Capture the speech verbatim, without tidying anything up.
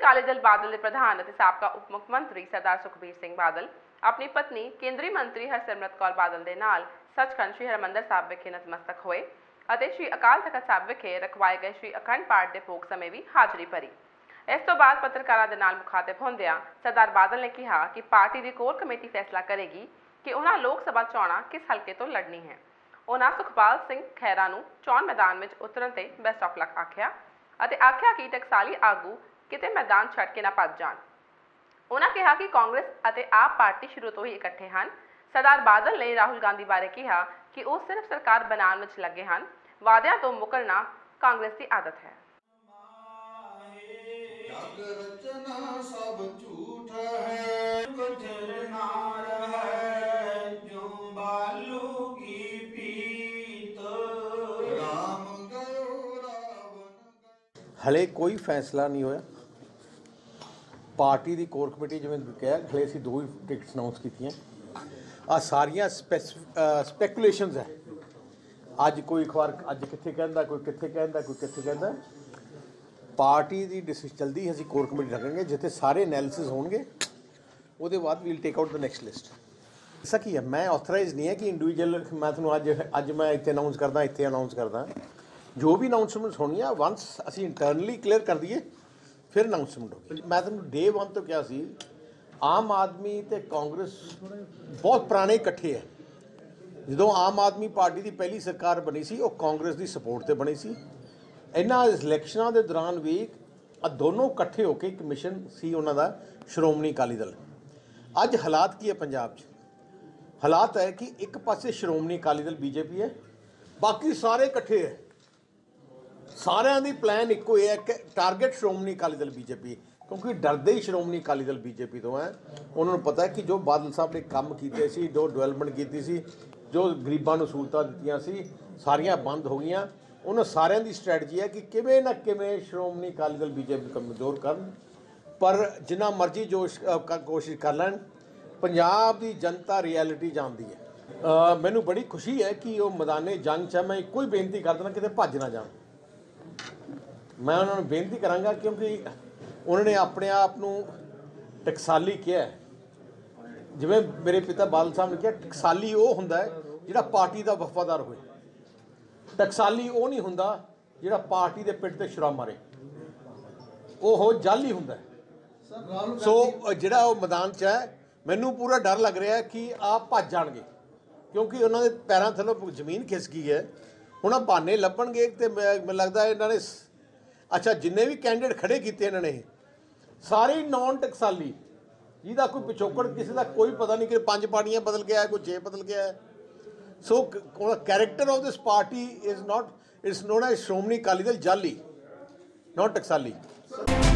अकाली दल बादल के प्रधान और साबका उप मुख्यमंत्री सरदार सुखबीर सिंह बादल अपनी पत्नी केंद्रीय मंत्री हरसिमरत कौर बादल के नाल सचखंड श्री हरमंदर साहब विखे नतमस्तक होए और श्री अकाल तखत साहब विखे रखवाए गए श्री अखंड पाठ के भोग समय भी हाजिरी भरी। इस तो बाद पत्रकारों के नाल मुखातिब होंदियां सरदार बादल ने कहा कि पार्टी की कोर कमेटी फैसला करेगी कि उन्होंने लोक सभा चोणां किस हल्के तो लड़नी है। उन्होंने सुखपाल सिंह खैरा नूं चोण मैदान में उतरन ते बेस्ट ऑफ लक आख्या और आख्या कि टकसाली आगू किते मैदान छड़ के ना भज जाण। उन्होंने कहा कि कांग्रेस और आप पार्टी शुरू तो ही इकट्ठे हैं। सरदार बादल ने राहुल गांधी बारे कहा कि वो सिर्फ सरकार बनाने में लगे हैं, वादियां तो मुकरना कांग्रेस की आदत है। हले कोई फैसला नहीं होया। पार्टी की कोर कमेटी जिवें कहा हले असीं दो ही टिकट्स अनाउंस कीतियां। आ सारियां स्पैकुलेशनस है। अज कोई अखबार अज कित्थे कहंदा, कोई कित्थे कहंदा, कोई कित्थे कहंदा। पार्टी की डिसीजन जल्दी असीं कोर कमेटी रखांगे जिथे सारे एनालिसिस होणगे, उहदे बाद we'll take out the next list. ऐसा की है, मैं ऑथराइज नहीं है कि इंडिविजुअल मैं तुहानूं अज अज मैं इत्थे अनाउंस करदा, इत्थे अनाउंस करदा। जो भी अनाउंसमेंट होनी है वंस असीं इंटरनली क्लीयर कर दईए फिर अनाउंसमेंट होगी। मैं तुहानूं डे वन तो क्या सी, आम आदमी ते कांग्रेस बहुत पुराने इकट्ठे है। जो आम आदमी पार्टी की पहली सरकार बनी सी वो कांग्रेस की सपोर्ट से बनी सी। इन्हां इलैक्शनां दे दौरान भी आ दोनों इकट्ठे होकर एक मिशन सी उन्हां दा श्रोमणी अकाली दल। अज हालात की है पंजाब च? हालात है कि एक पासे श्रोमणी अकाली दल बीजेपी है, बाकी सारे इकट्ठे है। सारिਆਂ ਦੀ प्लान ਇੱਕੋ है कि टारगेट श्रोमणी अकाली दल बीजेपी, क्योंकि डरते ही श्रोमणी अकाली दल बीजेपी तो है। उन्होंने पता है कि जो बादल साहब ने काम किए सी, जो डिवेलपमेंट की सी, जो गरीबों को सहूलतां दित्तियां सी, सारियां बंद हो गई। उन्होंने सारिਆਂ की स्ट्रैटजी है कि किवें ना किवें श्रोमणी अकाली दल बीजेपी कमज़ोर करन, पर जिन्ना मर्जी जोश कोशिश कर लैन, पंजाब की जनता रियलिटी जानती है। मैनू बड़ी खुशी है कि वो मैदाने जंग च। मैं इक्को ही बेनती कर देना किते भज ना जाण। मैं उन्होंने बेनती करांगा क्योंकि उन्होंने अपने आप को टकसाली किया है। जिवें मेरे पिता बादल साहब ने कहा टकसाली वो हुंदा है जिहड़ा पार्टी का वफादार होए, टकसाली वो नहीं हुंदा जिहड़ा पार्टी के पिट ते छुरा मारे, वो हो जाली हुंदा है। सो जिहड़ा वो मैदान च है, मैनू पूरा डर लग रहा है कि आप भज जाणगे क्योंकि उन्होंने पैरों थल्लों जमीन खिसकी है। हुण बहाने लभणगे ते मैनूं लगदा इन्होंने अच्छा जिन्ने भी कैंडिडेट खड़े किए इन्होंने सारे नॉन टकसाली, जिहदा कोई पिछोकड़ किसी का कोई पता नहीं कि पांच पार्टियां बदल गया है, कोई छे बदल गया है। So character of this party is not it's known as Shiromani Akali Dal जाली, नॉट टकसाली।